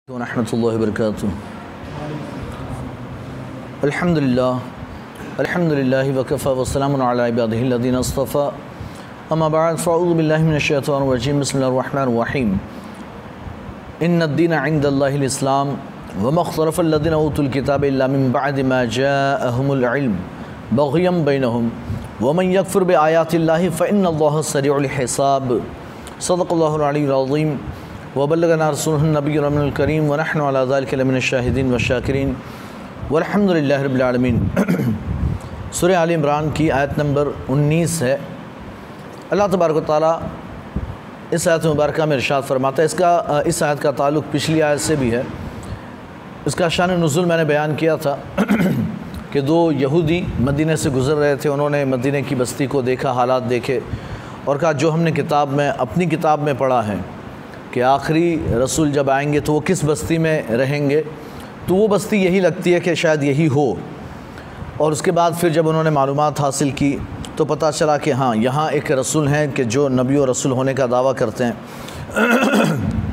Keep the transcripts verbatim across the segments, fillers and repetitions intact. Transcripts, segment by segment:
ورحمۃ اللہ وبرکاتہ. الحمد للہ الحمد للہ وکفی وسلام علی عبادہ الذین اصطفی. اما بعد فاعوذ باللہ من الشیطان الرجیم. بسم اللہ الرحمن الرحیم. ان الدین عند اللہ الاسلام وما اختلف الذین اوتوا الکتاب الا من بعد ما جاءهم العلم بغیا بینہم ومن یکفر بآیات اللہ فإن اللہ سریع الحساب. صدق اللہ العلی العظیم وبلغنا رسولہ النبی الامین الکریم ونحن علی ذلک لمن الشاہدین والشاکرین والحمد للہ رب العالمین. سورہ آل عمران کی آیت نمبر انیس ہے. اللہ تبارک و تعالیٰ اس آیت مبارکہ میں ارشاد فرماتا ہے. اس کا اس آیت کا تعلق پچھلی آیت سے بھی ہے. اس کا شان نزول میں نے بیان کیا تھا کہ دو یہودی مدینہ سے گزر رہے تھے. انہوں نے مدینہ کی بستی کو دیکھا، حالات دیکھے اور کہا جو ہم نے کتاب میں اپنی کتاب میں پڑھا ہے کہ آخری رسول جب آئیں گے تو وہ کس بستی میں رہیں گے، تو وہ بستی یہی لگتی ہے کہ شاید یہی ہو. اور اس کے بعد پھر جب انہوں نے معلومات حاصل کی تو پتہ چلا کہ ہاں یہاں ایک رسول ہیں کہ جو نبی و رسول ہونے کا دعویٰ کرتے ہیں.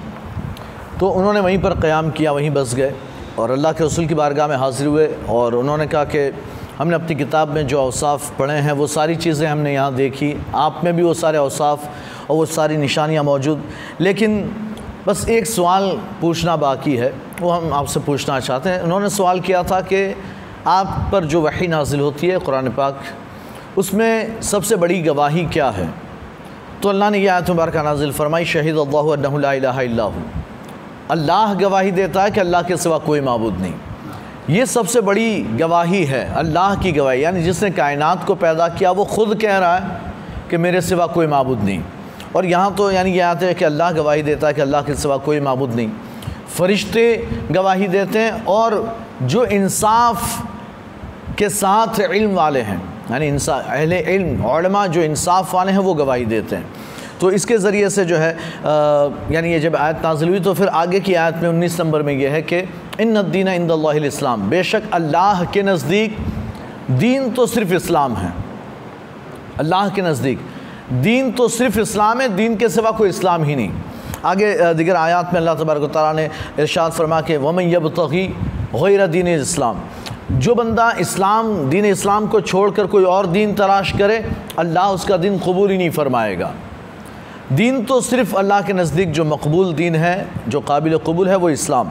تو انہوں نے وہیں پر قیام کیا، وہیں بس گئے اور اللہ کے رسول کی بارگاہ میں حاضر ہوئے اور انہوں نے کہا کہ ہم نے اپنی کتاب میں جو اوصاف پڑھے ہیں وہ ساری چیزیں ہم نے یہاں دیکھی، آپ میں بھی وہ سارے اوصاف اور وہ ساری نشانیاں موجود، لیکن بس ایک سوال پوچھنا باقی ہے، وہ ہم آپ سے پوچھنا چاہتے ہیں. انہوں نے سوال کیا تھا کہ آپ پر جو وحی نازل ہوتی ہے قرآن پاک، اس میں سب سے بڑی گواہی کیا ہے؟ تو اللہ نے یہ آیت مبارکہ نازل فرمائی، شہید اللہ انہ لا الہ الا ہو. اللہ گواہی دیتا ہے کہ اللہ کے سوا کوئی معبود نہیں. یہ سب سے بڑی گواہی ہے، اللہ کی گواہی. یعنی جس نے کائنات کو پیدا کیا وہ خود کہہ رہا ہے کہ میرے سوا کوئی معبود نہیں. اور یہاں تو یعنی یہ آتے ہے کہ اللہ گواہی دیتا ہے کہ اللہ کے سوا کوئی معبود نہیں. فرشتے گواہی دیتے ہیں اور جو انصاف کے ساتھ علم والے ہیں، یعنی انصاف اہل علم علماء جو انصاف والے ہیں وہ گواہی دیتے ہیں. تو اس کے ذریعے سے جو ہے یعنی یہ جب آیت نازل ہوئی تو پھر آگے کی آیت میں انیس نمبر میں یہ ہے کہ ان الدین عند اللہ الاسلام، بے شک اللہ کے نزدیک دین تو صرف اسلام ہے. اللہ کے نزدیک دین تو صرف اسلام ہے، دین کے سوا کوئی اسلام ہی نہیں. آگے دیگر آیات میں اللہ تبارک و تعالیٰ نے ارشاد فرما کہ وَمَن يَبْتَغِي غَيْرَ دین الاسلام، جو بندہ اسلام دین اسلام کو چھوڑ کر کوئی اور دین تلاش کرے اللہ اس کا دین قبول ہی نہیں فرمائے گا. دین تو صرف اللہ کے نزدیک جو مقبول دین ہے، جو قابل قبول ہے، وہ اسلام.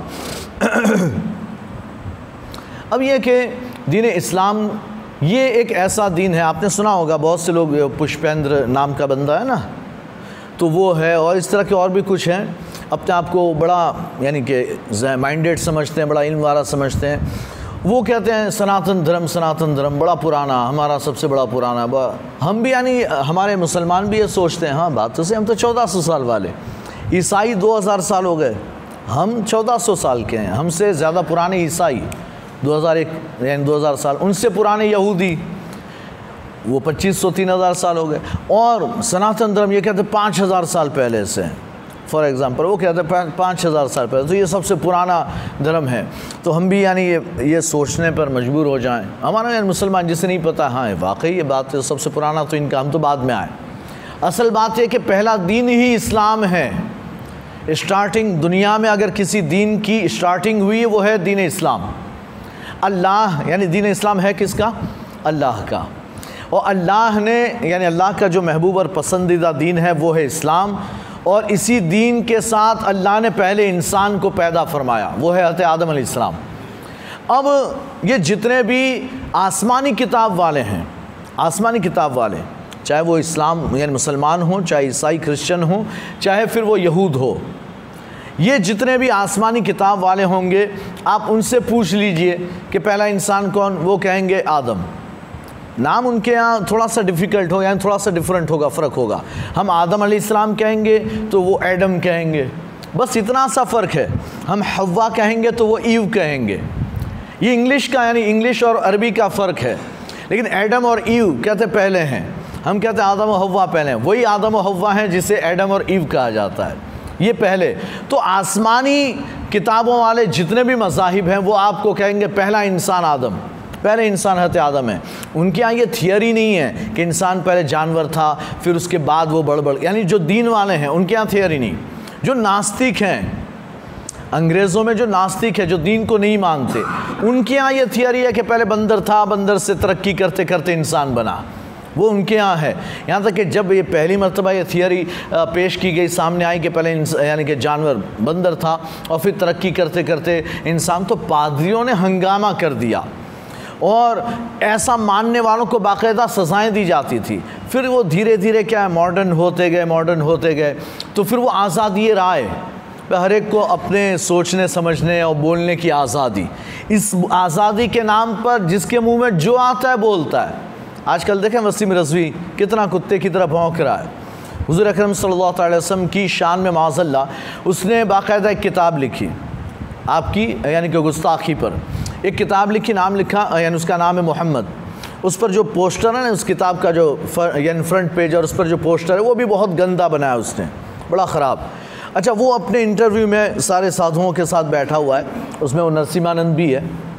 اب یہ کہ دین اسلام یہ ایک ایسا دین ہے، آپ نے سنا ہوگا بہت سے لوگ پشپیندر نام کا بندہ ہے نا، تو وہ ہے اور اس طرح کے اور بھی کچھ ہیں، اپنے آپ کو بڑا یعنی کہ مائنڈیڈ سمجھتے ہیں، بڑا علم والا سمجھتے ہیں. وہ کہتے ہیں سناتن دھرم سناتن دھرم بڑا پرانا، ہمارا سب سے بڑا پرانا. ہم بھی یعنی ہمارے مسلمان بھی یہ سوچتے ہیں. ہاں بات تو سے ہم تو چودہ سو سال والے، عیسائی دو ہزار سال ہو گئے، ہم چودہ سو سال کے ہیں. ہم سے زیادہ پرانے عیسائی دو ہزار ایک یعنی دو ہزار سال، ان سے پرانے یہودی وہ پچیس سو تین ہزار سال ہو گئے. اور سناتن دھرم یہ کہتے ہیں پانچ ہزار سال پہلے سے، فار ایگزامپل وہ کہتے ہیں پانچ ہزار سال پہلے، تو یہ سب سے پرانا دھرم ہے. تو ہم بھی یعنی یہ یہ سوچنے پر مجبور ہو جائیں. ہمارا یعنی مسلمان جسے نہیں پتہ، ہاں واقعی یہ بات ہے سب سے پرانا تو ان کا، ہم تو بعد میں آئے. اصل بات یہ کہ پہلا دین ہی اسلام ہے. اسٹارٹنگ دنیا میں اگر کسی دین کی اسٹارٹنگ ہوئی وہ ہے دین اسلام. اللہ یعنی دین اسلام ہے کس کا؟ اللہ کا. اور اللہ نے یعنی اللہ کا جو محبوب اور پسندیدہ دین ہے وہ ہے اسلام. اور اسی دین کے ساتھ اللہ نے پہلے انسان کو پیدا فرمایا، وہ ہے حضرت آدم علیہ السلام. اب یہ جتنے بھی آسمانی کتاب والے ہیں، آسمانی کتاب والے چاہے وہ اسلام یعنی مسلمان ہوں، چاہے عیسائی کرسچن ہوں، چاہے پھر وہ یہود ہو، یہ جتنے بھی آسمانی کتاب والے ہوں گے آپ ان سے پوچھ لیجئے کہ پہلا انسان کون، وہ کہیں گے آدم. نام ان کے یہاں تھوڑا سا ڈیفیکلٹ ہو یعنی تھوڑا سا ڈیفرنٹ ہوگا، فرق ہوگا. ہم آدم علیہ السلام کہیں گے تو وہ ایڈم کہیں گے، بس اتنا سا فرق ہے. ہم حوا کہیں گے تو وہ ایو کہیں گے. یہ انگلش کا یعنی انگلش اور عربی کا فرق ہے. لیکن ایڈم اور ایو کہتے پہلے ہیں، ہم کہتے ہیں آدم و حوا پہلے ہیں. وہی آدم و حوا ہیں جسے ایڈم اور ایو کہا جاتا ہے، یہ پہلے. تو آسمانی کتابوں والے جتنے بھی مذاہب ہیں وہ آپ کو کہیں گے پہلا انسان آدم، پہلے انسان حضرت آدم ہے. ان کے یہاں یہ تھیوری نہیں ہے کہ انسان پہلے جانور تھا پھر اس کے بعد وہ بڑھ بڑھ یعنی جو دین والے ہیں ان کے یہاں تھیوری نہیں. جو ناستک ہیں انگریزوں میں جو ناستک ہے، جو دین کو نہیں مانتے، ان کے یہاں یہ تھیوری ہے کہ پہلے بندر تھا، بندر سے ترقی کرتے کرتے انسان بنا، وہ ان کے یہاں ہے۔ یہاں تک کہ جب یہ پہلی مرتبہ یہ تھیوری پیش کی گئی، سامنے آئی کہ پہلے یعنی کہ جانور بندر تھا اور پھر ترقی کرتے کرتے انسان، تو پادریوں نے ہنگامہ کر دیا اور ایسا ماننے والوں کو باقاعدہ سزائیں دی جاتی تھی۔ پھر وہ دھیرے دھیرے کیا ہے ماڈرن ہوتے گئے ماڈرن ہوتے گئے تو پھر وہ آزادی رائے، ہر ایک کو اپنے سوچنے سمجھنے اور بولنے کی آزادی، اس آزادی کے نام پر جس کے منہ میں جو آتا ہے بولتا ہے۔ آج کل دیکھیں وسیم رضوی کتنا کتے کی طرح بھونک رہا ہے۔ حضور اکرم صلی اللہ علیہ وسلم کی شان میں معاذ اللہ اس نے باقاعدہ ایک کتاب لکھی آپ کی یعنی کہ گستاخی پر، ایک کتاب لکھی، نام لکھا یعنی اس کا نام ہے محمد۔ اس پر جو پوسٹر ہے نا، اس کتاب کا جو یعنی فرنٹ پیج اور اس پر جو پوسٹر ہے وہ بھی بہت گندا بنایا اس نے، بڑا خراب۔ اچھا، وہ اپنے انٹرویو میں سارے سادھوؤں کے ساتھ بیٹھا ہوا ہے، اس میں وہ نرسیمانند بھی ہے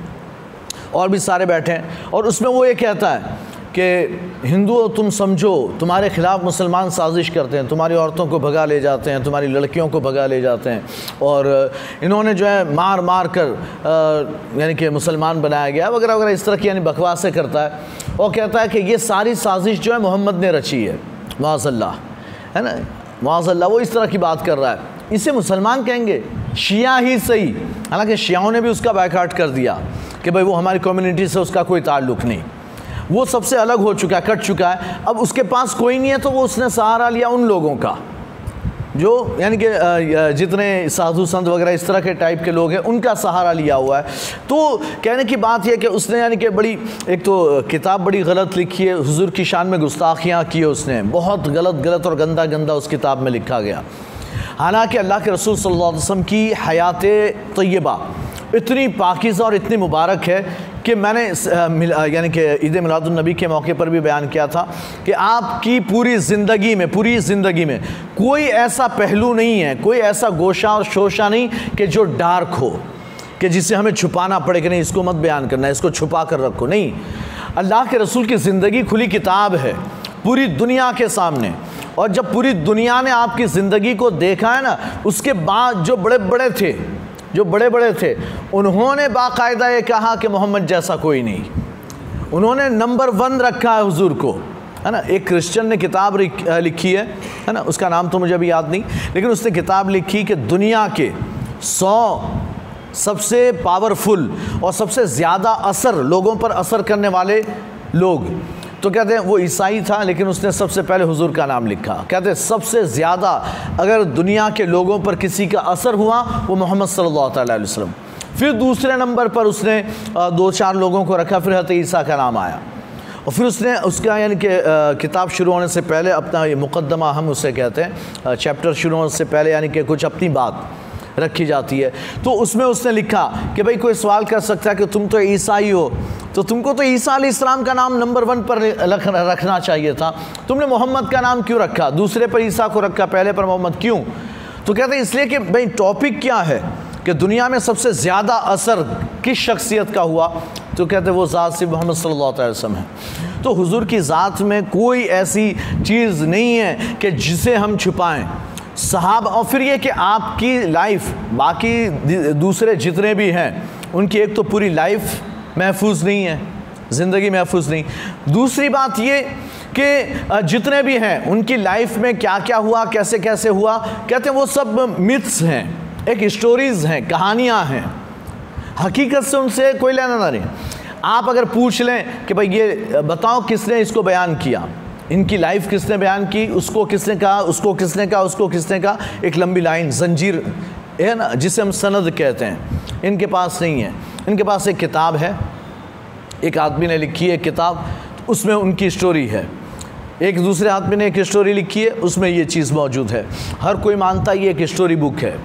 اور بھی سارے بیٹھے ہیں، اور اس میں وہ یہ کہتا ہے کہ ہندو تم سمجھو تمہارے خلاف مسلمان سازش کرتے ہیں، تمہاری عورتوں کو بھگا لے جاتے ہیں، تمہاری لڑکیوں کو بھگا لے جاتے ہیں، اور انہوں نے جو ہے مار مار کر یعنی کہ مسلمان بنایا گیا وغیرہ وغیرہ، اس طرح کی یعنی بکواسیں کرتا ہے، اور کہتا ہے کہ یہ ساری سازش جو ہے محمد نے رچی ہے، معاذ اللہ، ہے نا، معاذ اللہ، وہ اس طرح کی بات کر رہا ہے۔ اسے مسلمان کہیں گے، شیعہ ہی صحیح، حالانکہ شیعوں نے بھی اس کا بائیکاٹ کر دیا کہ بھائی وہ ہماری کمیونٹی سے اس کا کوئی تعلق نہیں، وہ سب سے الگ ہو چکا ہے، کٹ چکا ہے، اب اس کے پاس کوئی نہیں ہے، تو وہ اس نے سہارا لیا ان لوگوں کا جو یعنی کہ جتنے سادھو سنت وغیرہ اس طرح کے ٹائپ کے لوگ ہیں ان کا سہارا لیا ہوا ہے۔ تو کہنے کی بات یہ کہ اس نے یعنی کہ بڑی ایک تو کتاب بڑی غلط لکھی ہے، حضور کی شان میں گستاخیاں کی ہے اس نے، بہت غلط غلط اور گندا گندا اس کتاب میں لکھا گیا، حالانکہ اللہ کے رسول صلی اللہ علیہ وسلم کی حیات طیبہ اتنی پاکیزہ اور اتنی مبارک ہے کہ میں نے یعنی کہ عید میلاد النبی کے موقع پر بھی بیان کیا تھا کہ آپ کی پوری زندگی میں پوری زندگی میں کوئی ایسا پہلو نہیں ہے، کوئی ایسا گوشہ اور شوشہ نہیں کہ جو ڈارک ہو، کہ جسے ہمیں چھپانا پڑے کہ نہیں اس کو مت بیان کرنا ہے، اس کو چھپا کر رکھو، نہیں، اللہ کے رسول کی زندگی کھلی کتاب ہے پوری دنیا کے سامنے، اور جب پوری دنیا نے آپ کی زندگی کو دیکھا ہے نا، اس کے بعد جو بڑے بڑے تھے جو بڑے بڑے تھے انہوں نے باقاعدہ یہ کہا کہ محمد جیسا کوئی نہیں، انہوں نے نمبر ون رکھا ہے حضور کو، ہے نا۔ ایک کرسچن نے کتاب لکھی ہے ہے نا، اس کا نام تو مجھے ابھی یاد نہیں، لیکن اس نے کتاب لکھی کہ دنیا کے سو سب سے پاورفل اور سب سے زیادہ اثر لوگوں پر اثر کرنے والے لوگ، تو کہتے ہیں وہ عیسائی تھا، لیکن اس نے سب سے پہلے حضور کا نام لکھا، کہتے ہیں سب سے زیادہ اگر دنیا کے لوگوں پر کسی کا اثر ہوا وہ محمد صلی اللہ تعالیٰ علیہ وسلم، پھر دوسرے نمبر پر اس نے دو چار لوگوں کو رکھا، پھر حضرت عیسیٰ کا نام آیا، اور پھر اس نے اس کا یعنی کہ کتاب شروع ہونے سے پہلے اپنا یہ مقدمہ ہم اسے کہتے ہیں، چیپٹر شروع ہونے سے پہلے یعنی کہ کچھ اپنی بات رکھی جاتی ہے، تو اس میں اس نے لکھا کہ بھئی کوئی سوال کر سکتا ہے کہ تم تو عیسائی ہو، تو تم کو تو عیسیٰ علیہ السلام کا نام نمبر ون پر رکھنا چاہیے تھا، تم نے محمد کا نام کیوں رکھا، دوسرے پر عیسیٰ کو رکھا، پہلے پر محمد کیوں؟ تو کہتے ہیں اس لیے کہ بھئی ٹاپک کیا ہے کہ دنیا میں سب سے زیادہ اثر کس شخصیت کا ہوا، تو کہتے ہیں وہ ذات سے محمد صلی اللہ علیہ وسلم ہے۔ تو حضور کی ذات میں کوئی ایسی چیز نہیں ہے کہ جسے ہم چھپائیں، صحابہ، اور پھر یہ کہ آپ کی لائف باقی دوسرے جتنے بھی ہیں ان کی ایک تو پوری لائف محفوظ نہیں ہے، زندگی محفوظ نہیں، دوسری بات یہ کہ جتنے بھی ہیں ان کی لائف میں کیا کیا ہوا، کیسے کیسے ہوا، کہتے ہیں وہ سب متس ہیں، ایک اسٹوریز ہیں، کہانیاں ہیں، حقیقت سے ان سے کوئی لینا نہ نہیں۔ آپ اگر پوچھ لیں کہ بھئی یہ بتاؤ کس نے اس کو بیان کیا، ان کی لائف کس نے بیان کی، اس کو کس نے کہا، اس کو کس نے کہا، اس کو کس نے کہا، ایک لمبی لائن زنجیر ہے نا جسے ہم سند کہتے ہیں، ان کے پاس نہیں ہے۔ ان کے پاس ایک کتاب ہے، ایک آدمی نے لکھی ہے کتاب، اس میں ان کی اسٹوری ہے، ایک دوسرے آدمی نے ایک اسٹوری لکھی ہے، اس میں یہ چیز موجود ہے، ہر کوئی مانتا ہے یہ ایک اسٹوری بک ہے۔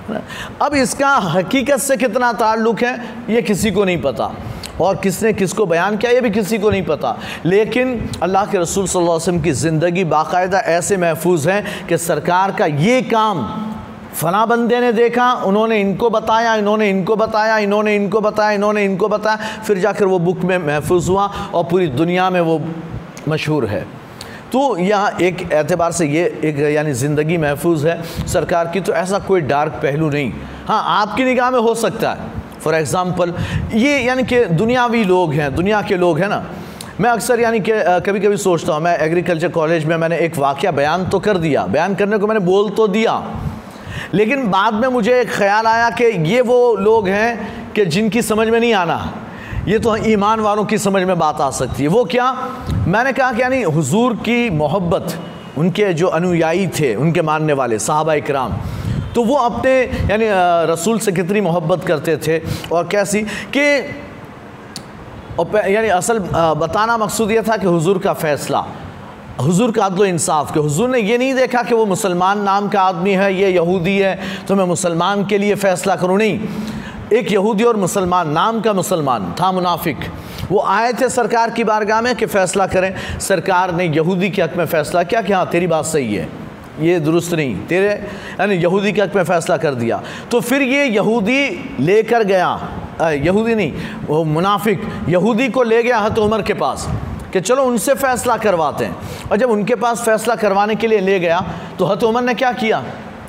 اب اس کا حقیقت سے کتنا تعلق ہے یہ کسی کو نہیں پتا، اور کس نے کس کو بیان کیا یہ بھی کسی کو نہیں پتا، لیکن اللہ کے رسول صلی اللہ علیہ وسلم کی زندگی باقاعدہ ایسے محفوظ ہے کہ سرکار کا یہ کام فلاں بندے نے دیکھا، انہوں نے ان کو بتایا، انہوں نے ان کو بتایا، انہوں نے ان کو بتایا، انہوں نے ان کو بتایا، پھر جا کر وہ بک میں محفوظ ہوا اور پوری دنیا میں وہ مشہور ہے۔ تو یہاں ایک اعتبار سے یہ ایک یعنی زندگی محفوظ ہے سرکار کی، تو ایسا کوئی ڈارک پہلو نہیں. ہاں آپ کی نگاہ میں ہو سکتا ہے. فار ایگزامپل یہ یعنی کہ دنیاوی لوگ ہیں، دنیا کے لوگ ہیں نا. میں اکثر یعنی کہ کبھی کبھی سوچتا ہوں، میں ایگریکلچر کالج میں میں نے ایک واقعہ بیان تو کر دیا، بیان کرنے کو میں نے بول تو دیا، لیکن بعد میں مجھے ایک خیال آیا کہ یہ وہ لوگ ہیں کہ جن کی سمجھ میں نہیں آنا، یہ تو ایمان والوں کی سمجھ میں بات آ سکتی ہے. وہ کیا؟ میں نے کہا کہ یعنی حضور کی محبت، ان کے جو انویائی تھے، ان کے ماننے والے صحابہ اکرام، تو وہ اپنے یعنی رسول سے کتنی محبت کرتے تھے اور کیسی کہ یعنی اصل بتانا مقصود یہ تھا کہ حضور کا فیصلہ، حضور کا عدل و انصاف، کہ حضور نے یہ نہیں دیکھا کہ وہ مسلمان نام کا آدمی ہے، یہ یہودی ہے تو میں مسلمان کے لیے فیصلہ کروں. نہیں، ایک یہودی اور مسلمان، نام کا مسلمان تھا، منافق، وہ آئے تھے سرکار کی بارگاہ میں کہ فیصلہ کریں. سرکار نے یہودی کے حق میں فیصلہ کیا کہ ہاں تیری بات صحیح ہے، یہ درست نہیں، تیرے یعنی یہودی کے حق میں فیصلہ کر دیا. تو پھر یہ یہودی لے کر گیا، یہودی نہیں وہ منافق یہودی کو لے گیا حضرت عمر کے پاس کہ چلو ان سے فیصلہ کرواتے ہیں. اور جب ان کے پاس فیصلہ کروانے کے لیے لے گیا تو حضرت عمر نے کیا کیا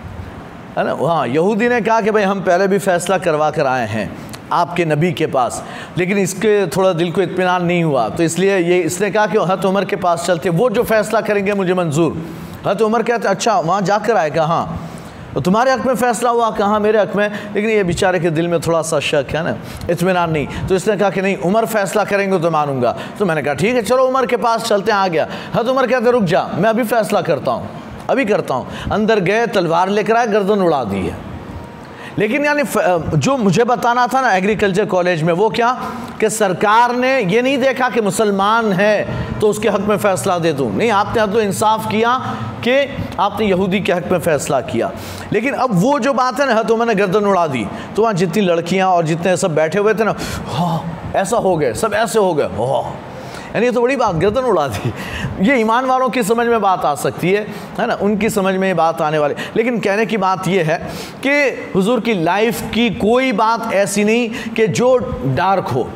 ہے نا، ہاں یہودی نے کہا کہ بھئی ہم پہلے بھی فیصلہ کروا کر آئے ہیں آپ کے نبی کے پاس، لیکن اس کے تھوڑا دل کو اطمینان نہیں ہوا، تو اس لیے یہ اس نے کہا کہ حضرت عمر کے پاس چلتے، وہ جو فیصلہ کریں گے مجھے منظور. حضرت عمر کہتے ہیں اچھا وہاں جا کر آئے، کہا ہاں تمہارے حق میں فیصلہ ہوا، کہاں میرے حق میں، لیکن یہ بیچارے کے دل میں تھوڑا سا شک ہے نا، اطمینان نہیں. تو اس نے کہا کہ نہیں عمر فیصلہ کریں گے تو مانوں گا. تو میں نے کہا ٹھیک ہے چلو عمر کے پاس چلتے ہیں. آ گیا حضرت عمر کہتے رک جا، میں ابھی فیصلہ کرتا ہوں، ابھی کرتا ہوں. اندر گئے، تلوار لے کر آئے، گردن اڑا دی ہے. لیکن یعنی جو مجھے بتانا تھا نا ایگریکلچر کالج میں، وہ کیا کہ سرکار نے یہ نہیں دیکھا کہ مسلمان ہے تو اس کے حق میں فیصلہ دے دوں. نہیں، آپ نے عدل و انصاف کیا کہ آپ نے یہودی کے حق میں فیصلہ کیا. لیکن اب وہ جو بات ہے نا، تو میں نے گردن اڑا دی. تو وہاں جتنی لڑکیاں اور جتنے سب بیٹھے ہوئے تھے نا، ہاں ایسا ہو گئے، سب ایسے ہو گئے، ہاں یعنی یہ تو بڑی بات، گردن اڑا دی. یہ ایمان والوں کی سمجھ میں بات آ سکتی ہے ہے نا، ان کی سمجھ میں یہ بات آنے والی. لیکن کہنے کی بات یہ ہے کہ حضور کی لائف کی کوئی بات ایسی نہیں کہ جو ڈارک ہو.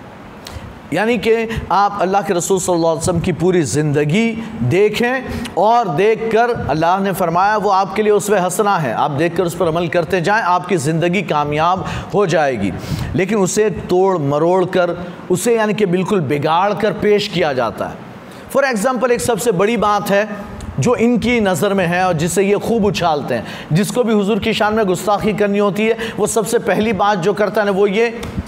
یعنی کہ آپ اللہ کے رسول صلی اللہ علیہ وسلم کی پوری زندگی دیکھیں اور دیکھ کر اللہ نے فرمایا وہ آپ کے لیے اسوہ حسنہ ہے، آپ دیکھ کر اس پر عمل کرتے جائیں، آپ کی زندگی کامیاب ہو جائے گی. لیکن اسے توڑ مروڑ کر، اسے یعنی کہ بالکل بگاڑ کر پیش کیا جاتا ہے. فار ایگزامپل ایک سب سے بڑی بات ہے جو ان کی نظر میں ہے اور جس سے یہ خوب اچھالتے ہیں، جس کو بھی حضور کی شان میں گستاخی کرنی ہوتی ہے، وہ سب سے پہلی بات جو کرتا ہے وہ یہ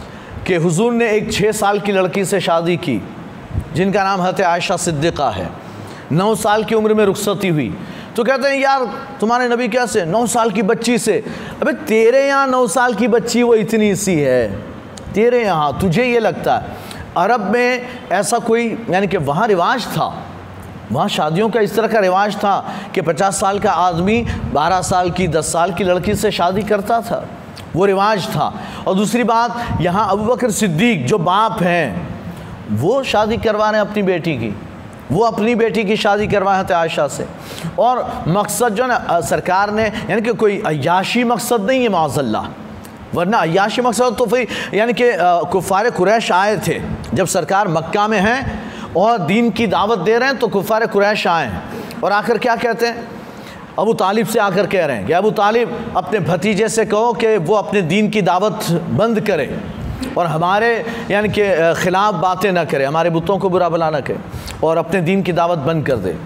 کہ حضور نے ایک چھ سال کی لڑکی سے شادی کی جن کا نام حضرت عائشہ صدیقہ ہے. نو سال کی عمر میں رخصتی ہوئی. تو کہتے ہیں یار تمہارے نبی کیسے نو سال کی بچی سے؟ ابے تیرے یہاں نو سال کی بچی وہ اتنی سی ہے، تیرے یہاں تجھے یہ لگتا ہے. عرب میں ایسا کوئی یعنی کہ وہاں رواج تھا، وہاں شادیوں کا اس طرح کا رواج تھا کہ پچاس سال کا آدمی بارہ سال کی دس سال کی لڑکی سے شادی کرتا تھا، وہ رواج تھا. اور دوسری بات یہاں ابوبکر صدیق جو باپ ہیں وہ شادی کروا رہے ہیں اپنی بیٹی کی، وہ اپنی بیٹی کی شادی کروائے ہیں عائشہ سے. اور مقصد جو نا سرکار نے یعنی کہ کوئی عیاشی مقصد نہیں ہے معاذ اللہ، ورنہ عیاشی مقصد تو پھر یعنی کہ کفار قریش آئے تھے جب سرکار مکہ میں ہیں اور دین کی دعوت دے رہے ہیں، تو کفار قریش آئے ہیں اور آ کر کیا کہتے ہیں، ابو طالب سے آ کر کہہ رہے ہیں کہ ابو طالب اپنے بھتیجے سے کہو کہ وہ اپنے دین کی دعوت بند کرے اور ہمارے یعنی کہ خلاف باتیں نہ کرے، ہمارے بتوں کو برا بلا نہ کرے اور اپنے دین کی دعوت بند کر دے.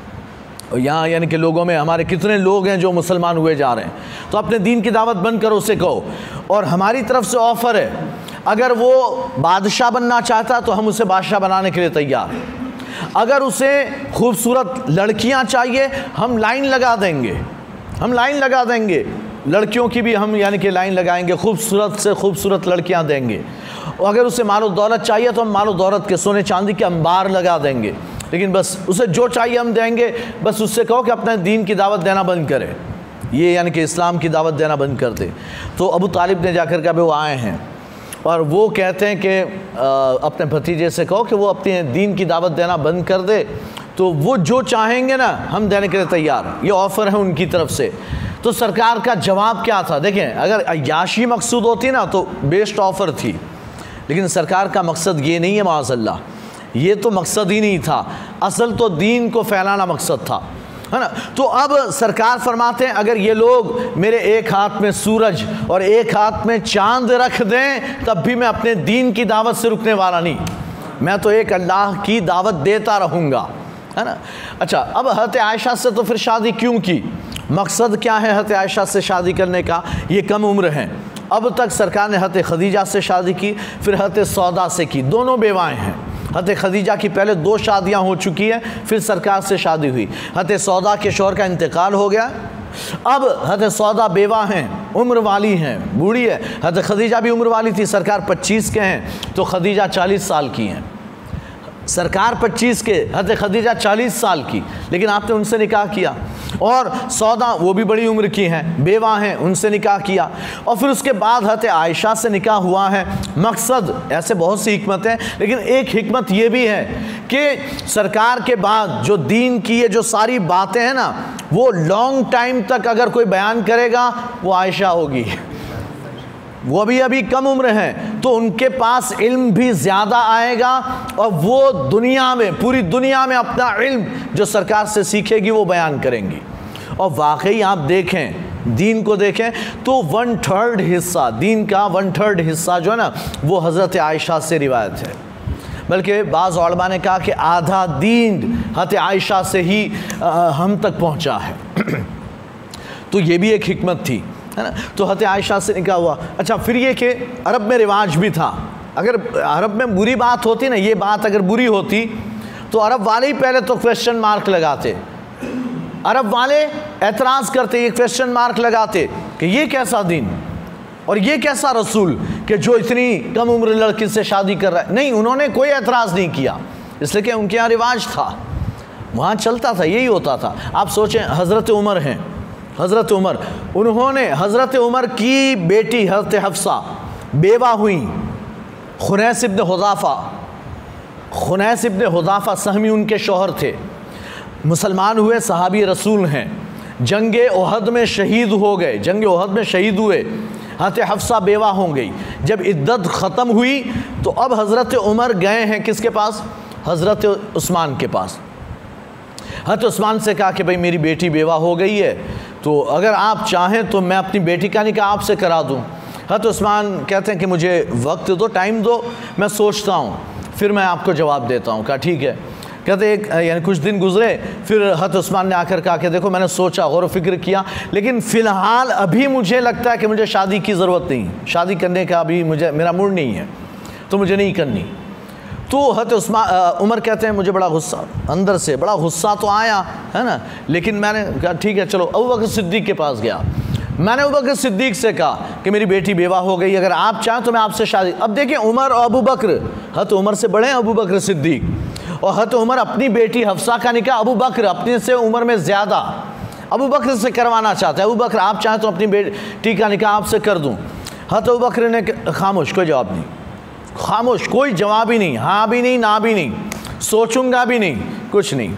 اور یہاں یعنی کہ لوگوں میں ہمارے کتنے لوگ ہیں جو مسلمان ہوئے جا رہے ہیں، تو اپنے دین کی دعوت بند کرو، اسے کہو. اور ہماری طرف سے آفر ہے، اگر وہ بادشاہ بننا چاہتا تو ہم اسے بادشاہ بنانے کے لیے تیار، اگر اسے خوبصورت لڑکیاں چاہیے ہم لائن لگا دیں گے، ہم لائن لگا دیں گے لڑکیوں کی بھی ہم یعنی کہ لائن لگائیں گے، خوبصورت سے خوبصورت لڑکیاں دیں گے. اور اگر اسے مال و دولت چاہیے تو ہم مال و دولت کے سونے چاندی کے انبار لگا دیں گے، لیکن بس اسے جو چاہیے ہم دیں گے، بس اس سے کہو کہ اپنے دین کی دعوت دینا بند کرے، یہ یعنی کہ اسلام کی دعوت دینا بند کر دے. تو ابو طالب نے جا کر کہا وہ آئے ہیں اور وہ کہتے ہیں کہ اپنے بھتیجے سے کہو کہ وہ اپنے دین کی دعوت دینا بند کر دے، تو وہ جو چاہیں گے نا ہم دینے کے لیے تیار، یہ آفر ہے ان کی طرف سے. تو سرکار کا جواب کیا تھا؟ دیکھیں اگر عیاشی مقصود ہوتی نا تو بیسٹ آفر تھی، لیکن سرکار کا مقصد یہ نہیں ہے معاذ اللہ. یہ تو مقصد ہی نہیں تھا، اصل تو دین کو پھیلانا مقصد تھا، ہے نا۔ تو اب سرکار فرماتے ہیں اگر یہ لوگ میرے ایک ہاتھ میں سورج اور ایک ہاتھ میں چاند رکھ دیں تب بھی میں اپنے دین کی دعوت سے رکنے والا نہیں، میں تو ایک اللہ کی دعوت دیتا رہوں گا، ہے نا۔ اچھا، اب حضرت عائشہ سے تو پھر شادی کیوں کی؟ مقصد کیا ہے حضرت عائشہ سے شادی کرنے کا؟ یہ کم عمر ہیں۔ اب تک سرکار نے حضرت خدیجہ سے شادی کی، پھر حضرت سودا سے کی، دونوں بیوائیں ہیں۔ حضرت خدیجہ کی پہلے دو شادیاں ہو چکی ہیں، پھر سرکار سے شادی ہوئی۔ حضرت سودا کے شوہر کا انتقال ہو گیا، اب حضرت سودا بیوہ ہیں، عمر والی ہیں، بوڑھی ہے۔ حضرت خدیجہ بھی عمر والی تھی، سرکار پچیس کے ہیں تو خدیجہ چالیس سال کی ہیں۔ سرکار پچیس کے، حضرت خدیجہ چالیس سال کی، لیکن آپ نے ان سے نکاح کیا۔ اور سودا وہ بھی بڑی عمر کی ہیں، بیوہ ہیں، ان سے نکاح کیا۔ اور پھر اس کے بعد حضرت عائشہ سے نکاح ہوا ہے۔ مقصد ایسے بہت سی حکمتیں، لیکن ایک حکمت یہ بھی ہے کہ سرکار کے بعد جو دین کی یہ جو ساری باتیں ہیں نا، وہ لانگ ٹائم تک اگر کوئی بیان کرے گا وہ عائشہ ہوگی۔ وہ ابھی ابھی کم عمر ہیں تو ان کے پاس علم بھی زیادہ آئے گا، اور وہ دنیا میں، پوری دنیا میں اپنا علم جو سرکار سے سیکھے گی وہ بیان کریں گی۔ اور واقعی آپ دیکھیں، دین کو دیکھیں تو ون تھرڈ حصہ دین کا، ون تھرڈ حصہ جو ہے نا وہ حضرت عائشہ سے روایت ہے، بلکہ بعض علماء نے کہا کہ آدھا دین حضرت عائشہ سے ہی ہم تک پہنچا ہے۔ تو یہ بھی ایک حکمت تھی، ہے نا۔ تو حضرت عائشہ سے نکاح ہوا۔ اچھا، پھر یہ کہ عرب میں رواج بھی تھا، اگر عرب میں بری بات ہوتی نا، یہ بات اگر بری ہوتی تو عرب والے ہی پہلے تو کویسچن مارک لگاتے، عرب والے اعتراض کرتے، یہ کویسچن مارک لگاتے کہ یہ کیسا دین اور یہ کیسا رسول کہ جو اتنی کم عمر لڑکی سے شادی کر رہا ہے۔ نہیں، انہوں نے کوئی اعتراض نہیں کیا، اس لیے کہ ان کے یہاں رواج تھا، وہاں چلتا تھا، یہی ہوتا تھا۔ آپ سوچیں حضرت عمر ہیں، حضرت عمر، انہوں نے حضرت عمر کی بیٹی حضرت حفصہ بیوہ ہوئیں، خنیس ابن حذافہ، خنیس ابن حذافہ سہمی ان کے شوہر تھے، مسلمان ہوئے، صحابی رسول ہیں، جنگ احد میں شہید ہو گئے، جنگ احد میں شہید ہوئے۔ حضرت حفصہ بیوہ ہو گئی، جب عدت ختم ہوئی تو اب حضرت عمر گئے ہیں کس کے پاس؟ حضرت عثمان کے پاس۔ حضرت عثمان سے کہا کہ بھئی میری بیٹی بیوہ ہو گئی ہے، تو اگر آپ چاہیں تو میں اپنی بیٹی کا نکاح آپ سے کرا دوں۔ حضرت عثمان کہتے ہیں کہ مجھے وقت دو، ٹائم دو، میں سوچتا ہوں، پھر میں آپ کو جواب دیتا ہوں۔ کہا ٹھیک ہے۔ کہتے ایک یعنی کچھ دن گزرے، پھر حضرت عثمان نے آ کر کہا کہ دیکھو میں نے سوچا، غور و فکر کیا، لیکن فی الحال ابھی مجھے لگتا ہے کہ مجھے شادی کی ضرورت نہیں، شادی کرنے کا ابھی مجھے میرا موڈ نہیں ہے، تو مجھے نہیں کرنی۔ تو حضرت عثمان عمر کہتے ہیں مجھے بڑا غصہ، اندر سے بڑا غصہ تو آیا ہے نا، لیکن میں نے کہا ٹھیک ہے چلو، ابو بکر صدیق کے پاس گیا، میں نے ابو بکر صدیق سے کہا کہ میری بیٹی بیوہ ہو گئی، اگر آپ چاہیں تو میں آپ سے شادی۔ اب دیکھیں عمر اور ابو بکر، حضرت عمر سے بڑے ہیں ابو بکر صدیق، اور حضرت عمر اپنی بیٹی حفصہ کا نکاح ابو بکر اپنے سے عمر میں زیادہ ابو بکر سے کروانا چاہتا ہے۔ ابو بکر آپ چاہیں تو اپنی بیٹی کا نکاح آپ سے کر دوں۔ حضرت ابو بکر نے خاموش، کوئی جواب نہیں، خاموش، کوئی جواب ہی نہیں، ہاں بھی نہیں، نہ بھی نہیں، سوچوں گا بھی نہیں، کچھ نہیں۔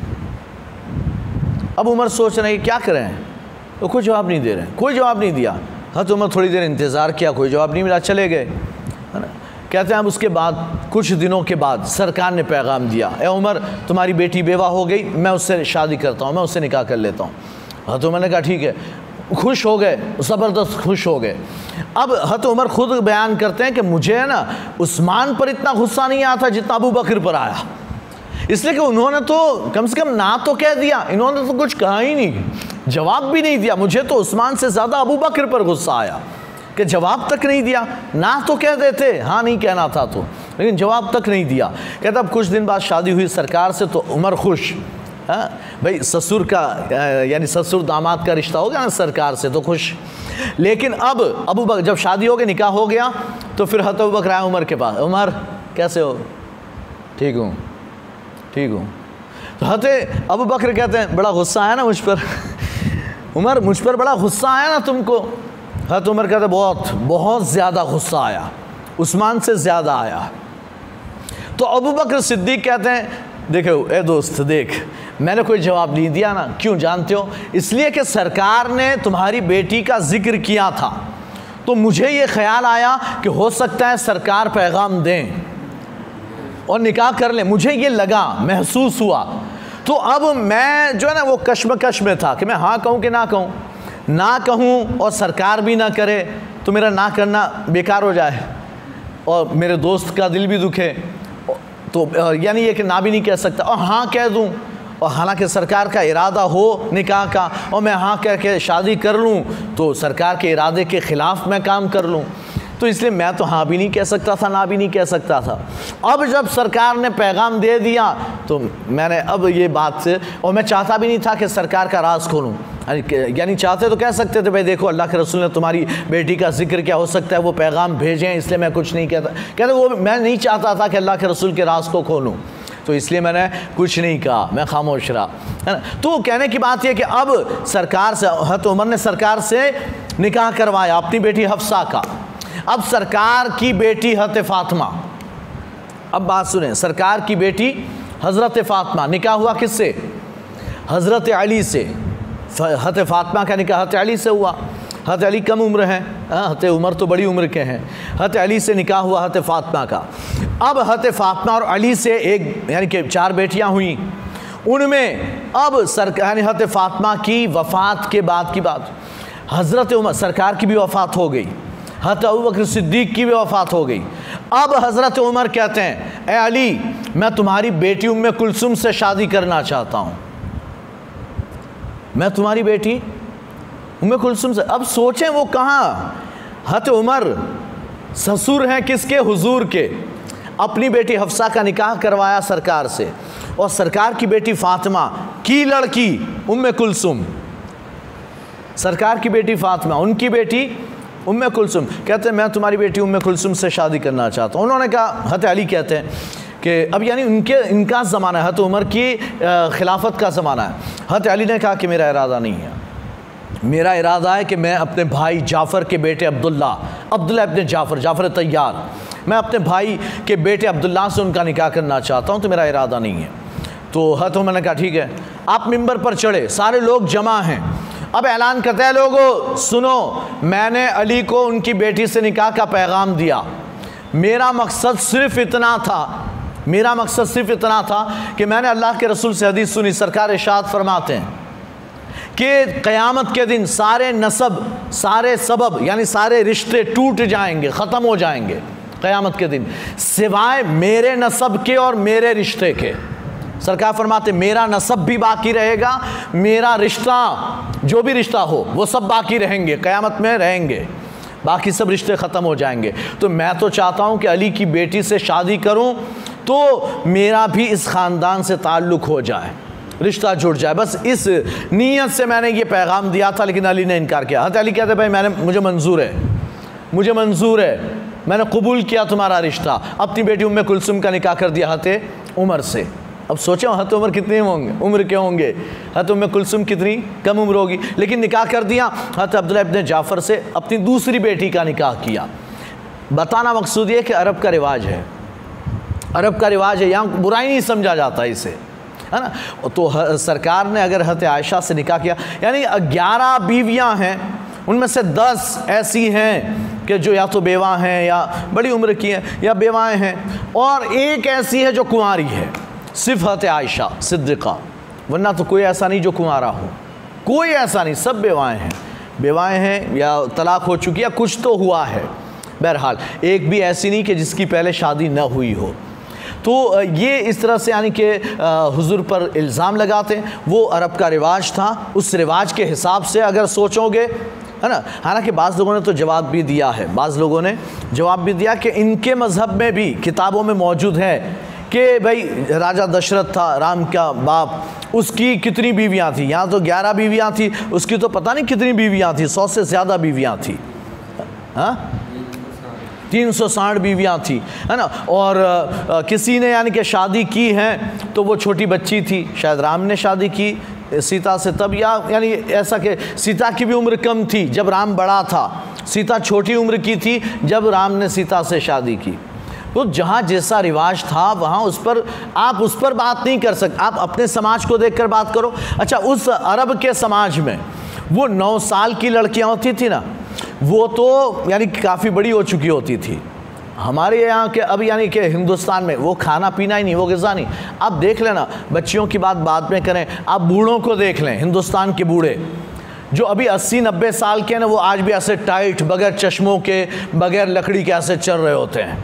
اب عمر سوچ رہے ہیں کیا کریں، وہ کوئی جواب نہیں دے رہے ہیں، کوئی جواب نہیں دیا۔ حضرت عمر تھوڑی دیر انتظار کیا، کوئی جواب نہیں ملا، چلے گئے، ہے نا۔ کہتے ہیں اب اس کے بعد کچھ دنوں کے بعد سرکار نے پیغام دیا، اے عمر تمہاری بیٹی بیوہ ہو گئی، میں اس سے شادی کرتا ہوں، میں اس سے نکاح کر لیتا ہوں۔ حضرت عمر نے کہا ٹھیک ہے، خوش ہو گئے، زبردست خوش ہو گئے۔ اب حضرت عمر خود بیان کرتے ہیں کہ مجھے نا عثمان پر اتنا غصہ نہیں آیا تھا جتنا ابو بکر پر آیا، اس لیے کہ انہوں نے تو کم سے کم نہ تو کہہ دیا، انہوں نے تو کچھ کہا ہی نہیں، جواب بھی نہیں دیا۔ مجھے تو عثمان سے زیادہ ابو بکر پر غصہ آیا کہ جواب تک نہیں دیا، نہ تو کہہ دیتے، ہاں نہیں کہنا تھا تو، لیکن جواب تک نہیں دیا۔ کہتا اب کچھ دن بعد شادی ہوئی سرکار سے تو عمر خوش، ہاں بھائی سسر کا یعنی سسر داماد کا رشتہ ہو گیا نا سرکار سے تو خوش۔ لیکن اب ابو بکر جب شادی ہو گئی، نکاح ہو گیا، تو پھر حضرت ابو بکر آئے عمر کے پاس، عمر کیسے ہو؟ ٹھیک ہوں ٹھیک ہوں۔ تو حضرت ابو بکر کہتے ہیں بڑا غصہ آیا نا مجھ پر، عمر مجھ پر بڑا غصہ آیا نا تم کو؟ حضرت عمر کہتے ہیں بہت بہت زیادہ غصہ آیا، عثمان سے زیادہ آیا۔ تو ابو بکر صدیق کہتے ہیں دیکھو اے دوست دیکھ، میں نے کوئی جواب نہیں دیا نا، کیوں جانتے ہو؟ اس لیے کہ سرکار نے تمہاری بیٹی کا ذکر کیا تھا، تو مجھے یہ خیال آیا کہ ہو سکتا ہے سرکار پیغام دیں، اور نکاح کر لیں. مجھے یہ لگا، محسوس ہوا، تو اب میں جو ہے نا وہ کشمکش میں تھا کہ میں ہاں کہوں کہ نہ کہوں. نہ کہوں اور سرکار بھی نہ کرے تو میرا نہ کرنا بیکار ہو جائے اور میرے دوست کا دل بھی دکھے، تو یعنی یہ کہ نہ بھی نہیں کہہ سکتا، اور ہاں کہہ دوں اور حالانکہ سرکار کا ارادہ ہو نکاح کا اور میں ہاں کہہ کے شادی کر لوں تو سرکار کے ارادے کے خلاف میں کام کر لوں. تو اس لیے میں تو ہاں بھی نہیں کہہ سکتا تھا، نہ بھی نہیں کہہ سکتا تھا. اب جب سرکار نے پیغام دے دیا تو میں نے اب یہ بات سے، اور میں چاہتا بھی نہیں تھا کہ سرکار کا راز کھولوں، یعنی چاہتے تو کہہ سکتے تھے بھائی دیکھو اللہ کے رسول نے تمہاری بیٹی کا ذکر کیا، ہو سکتا ہے وہ پیغام بھیجیں اس لیے میں کچھ نہیں کہتا. کہتے وہ میں نہیں چاہتا تھا کہ اللہ کے رسول کے راز کو کھولوں، تو اس لیے میں نے کچھ نہیں کہا، میں خاموش رہا، ہے نا. تو کہنے کی بات یہ کہ اب سرکار سے، حضرت عمر نے سرکار سے نکاح کروایا اپنی بیٹی حفصہ کا. اب سرکار کی بیٹی حضرت فاطمہ، اب بات سنیں، سرکار کی بیٹی حضرت فاطمہ، نکاح ہوا کس سے؟ حضرت علی سے. حضرت فاطمہ کا نکاح حضرت علی سے ہوا. حضرت علی کم عمر ہیں، حضرت عمر تو بڑی عمر کے ہیں. حضرت علی سے نکاح ہوا حضرت فاطمہ کا. اب حضرت فاطمہ اور علی سے ایک یعنی کہ چار بیٹیاں ہوئیں. ان میں اب سرکار یعنی حضرت فاطمہ کی وفات کے بعد کی بات، حضرت عمر سرکار کی بھی وفات ہو گئی، حضرت ابوبکر صدیق کی بھی وفات ہو گئی. اب حضرت عمر کہتے ہیں اے علی میں تمہاری بیٹی ام کلثوم سے شادی کرنا چاہتا ہوں، میں تمہاری بیٹی ام کلثوم سے. اب سوچیں وہ کہاں، حضرت عمر سسر ہیں کس کے؟ حضور کے. اپنی بیٹی حفصہ کا نکاح کروایا سرکار سے، اور سرکار کی بیٹی فاطمہ کی لڑکی ام کلثوم، سرکار کی بیٹی فاطمہ، ان کی بیٹی ام کلثوم کہتے ہیں میں تمہاری بیٹی ام کلثوم سے شادی کرنا چاہتا ہوں. انہوں نے کہا، حضرت علی کہتے ہیں کہ اب یعنی ان کے ان کا زمانہ ہے، حضرت عمر کی خلافت کا زمانہ ہے. حضرت علی نے کہا کہ میرا ارادہ نہیں ہے، میرا ارادہ ہے کہ میں اپنے بھائی جعفر کے بیٹے عبداللہ عبداللہ ابن جعفر جعفر طیار، میں اپنے بھائی کے بیٹے عبداللہ سے ان کا نکاح کرنا چاہتا ہوں، تو میرا ارادہ نہیں ہے. تو حضرت عمر نے کہا ٹھیک ہے. آپ ممبر پر چڑھے، سارے لوگ جمع ہیں. اب اعلان کرتے ہیں لوگو سنو، میں نے علی کو ان کی بیٹی سے نکاح کا پیغام دیا، میرا مقصد صرف اتنا تھا میرا مقصد صرف اتنا تھا کہ میں نے اللہ کے رسول سے حدیث سنی، سرکار ارشاد فرماتے ہیں کہ قیامت کے دن سارے نسب، سارے سبب یعنی سارے رشتے ٹوٹ جائیں گے، ختم ہو جائیں گے قیامت کے دن، سوائے میرے نسب کے اور میرے رشتے کے. سرکار فرماتے میرا نسب بھی باقی رہے گا، میرا رشتہ جو بھی رشتہ ہو وہ سب باقی رہیں گے، قیامت میں رہیں گے، باقی سب رشتے ختم ہو جائیں گے. تو میں تو چاہتا ہوں کہ علی کی بیٹی سے شادی کروں تو میرا بھی اس خاندان سے تعلق ہو جائے، رشتہ جڑ جائے، بس اس نیت سے میں نے یہ پیغام دیا تھا. لیکن علی نے انکار کیا. حضرت علی کہتے ہیں بھائی میں نے مجھے منظور ہے مجھے منظور ہے میں نے قبول کیا تمہارا رشتہ. اپنی بیٹی ام کلثوم کا نکاح کر دیا حضرت عمر سے. اب سوچیں حضرت عمر کتنے ہوں گے، عمر کے ہوں گے، حضرت ام کلثوم کتنی کم عمر ہوگی، لیکن نکاح کر دیا. حضرت عبداللہ ابن جعفر سے اپنی دوسری بیٹی کا نکاح کیا. بتانا مقصود یہ کہ عرب کا رواج ہے، عرب کا رواج ہے، یہاں برائی نہیں سمجھا جاتا اسے، ہے نا. تو سرکار نے اگر حضرت عائشہ سے نکاح کیا، یعنی گیارہ بیویاں ہیں، ان میں سے دس ایسی ہیں کہ جو یا تو بیوہ ہیں یا بڑی عمر کی ہیں یا بیوائیں ہیں، اور ایک ایسی ہے جو کنواری ہے، صرف حضرت عائشہ صدیقہ، ورنہ تو کوئی ایسا نہیں جو کنوارا ہو، کوئی ایسا نہیں، سب بیوائیں ہیں بیوائیں ہیں یا طلاق ہو چکی یا کچھ تو ہوا ہے. بہرحال ایک بھی ایسی نہیں کہ جس کی پہلے شادی نہ ہوئی ہو. تو یہ اس طرح سے یعنی کہ حضور پر الزام لگاتے ہیں، وہ عرب کا رواج تھا. اس رواج کے حساب سے اگر سوچو گے، ہے نا، حالانکہ بعض لوگوں نے تو جواب بھی دیا ہے بعض لوگوں نے جواب بھی دیا کہ ان کے مذہب میں بھی کتابوں میں موجود ہے کہ بھائی راجہ دشرت تھا رام کا باپ، اس کی کتنی بیویاں تھیں، یہاں تو گیارہ بیویاں تھیں، اس کی تو پتہ نہیں کتنی بیویاں تھیں، سو سے زیادہ بیویاں تھیں، ہاں تین سو ساٹھ بیویاں تھیں، ہے نا. اور کسی نے یعنی کہ شادی کی ہیں تو وہ چھوٹی بچی تھی، شاید رام نے شادی کی سیتا سے تب، یا یعنی ایسا کہ سیتا کی بھی عمر کم تھی جب رام بڑا تھا، سیتا چھوٹی عمر کی تھی جب رام نے سیتا سے شادی کی. تو جہاں جیسا رواج تھا وہاں اس پر آپ اس پر بات نہیں کر سکتے، آپ اپنے سماج کو دیکھ کر بات کرو. اچھا اس عرب کے سماج میں وہ نو سال کی لڑکیاں ہوتی تھی نا، وہ تو یعنی کافی بڑی ہو چکی ہوتی تھی، ہمارے یہاں کے اب یعنی کہ ہندوستان میں وہ کھانا پینا ہی نہیں، وہ غذا نہیں. اب دیکھ لینا، بچیوں کی بات بعد میں کریں، آپ بوڑھوں کو دیکھ لیں. ہندوستان کے بوڑھے جو ابھی اسی نبے سال کے ہیں نا، وہ آج بھی ایسے ٹائٹ، بغیر چشموں کے، بغیر لکڑی کے ایسے چل رہے ہوتے ہیں.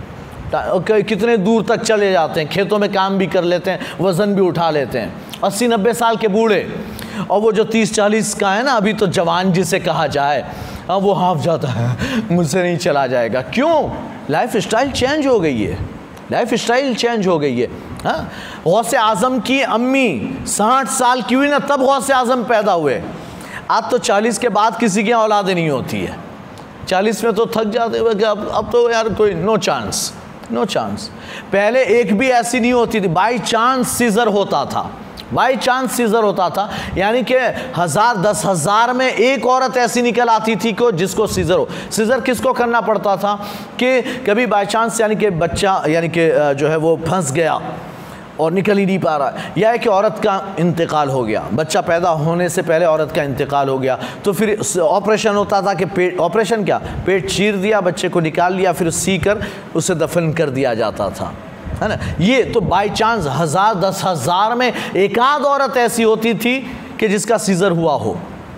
کتنے دور تک چلے جاتے ہیں، کھیتوں میں کام بھی کر لیتے ہیں، وزن بھی اٹھا لیتے ہیں. اسی نبے سال کے بوڑھے. اور وہ جو تیس چالیس کا ہے نا، ابھی تو جوان جسے کہا جائے، وہ ہانف جاتا ہے، مجھ سے نہیں چلا جائے گا. کیوں؟ لائف اسٹائل چینج ہو گئی ہے. لائف اسٹائل چینج ہو گئی ہے. ہاں، غوث اعظم کی امی ساٹھ سال کی ہوئی نا، تب غوث اعظم پیدا ہوئے. اب تو چالیس کے بعد کسی کی اولادیں نہیں ہوتی ہے. چالیس میں تو تھک جاتے ہوئے کہ اب اب تو یار کوئی نو چانس نو چانس. پہلے ایک بھی ایسی نہیں ہوتی تھی، بائی چانس سیزر ہوتا تھا. بائی چانس سیزر ہوتا تھا یعنی کہ ہزار دس ہزار میں ایک عورت ایسی نکل آتی تھی کہ جس کو سیزر ہو. سیزر کس کو کرنا پڑتا تھا کہ کبھی بائی چانس یعنی کہ بچہ یعنی کہ جو ہے وہ پھنس گیا اور نکل ہی نہیں پا رہا، یا ہے کہ عورت کا انتقال ہو گیا، بچہ پیدا ہونے سے پہلے عورت کا انتقال ہو گیا، تو پھر آپریشن ہوتا تھا کہ پیٹ آپریشن کیا پیٹ چیر دیا، بچے کو نکال لیا، پھر سی کر اسے دفن کر دیا جاتا تھا، ہے نا. یہ تو بائی چانس ہزار دس ہزار میں ایک آدھ عورت ایسی ہوتی تھی کہ جس کا سیزر ہوا ہو،